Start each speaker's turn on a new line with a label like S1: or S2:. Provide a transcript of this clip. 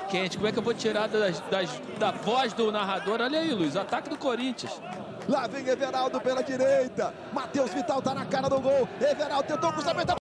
S1: quente. Como é que eu vou tirar da voz do narrador? Olha aí, Luiz, ataque do Corinthians.
S2: Lá vem Everaldo pela direita. Matheus Vital tá na cara do gol. Everaldo tentou o cruzamento.